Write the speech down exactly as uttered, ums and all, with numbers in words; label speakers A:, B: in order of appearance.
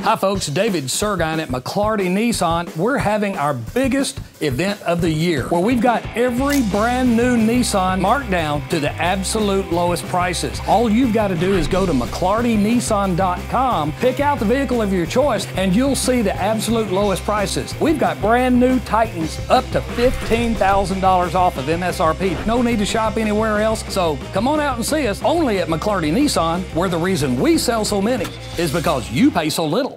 A: Hi folks, David Surgine at McLarty Nissan. We're having our biggest event of the year where we've got every brand new Nissan marked down to the absolute lowest prices. All you've got to do is go to McLarty Nissan dot com, pick out the vehicle of your choice, and you'll see the absolute lowest prices. We've got brand new Titans up to fifteen thousand dollars off of M S R P. No need to shop anywhere else, so come on out and see us only at McLarty Nissan, where the reason we sell so many is because you pay so little.